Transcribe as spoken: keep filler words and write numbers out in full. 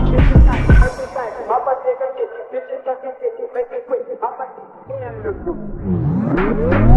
Papa take a kiss, bitches talking shit, make it quick. Papa,